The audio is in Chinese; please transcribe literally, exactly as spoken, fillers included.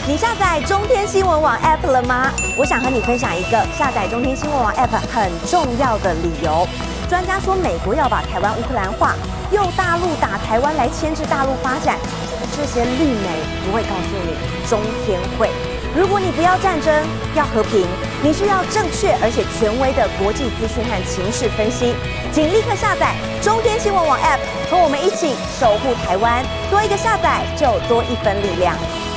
你下载中天新闻网 App 了吗？我想和你分享一个下载中天新闻网 App 很重要的理由。专家说，美国要把台湾乌克兰化，用大陆打台湾来牵制大陆发展。这些绿媒不会告诉你，中天会。如果你不要战争，要和平，你需要正确而且权威的国际资讯和情势分析。请立刻下载中天新闻网 App， 和我们一起守护台湾。多一个下载，就多一分力量。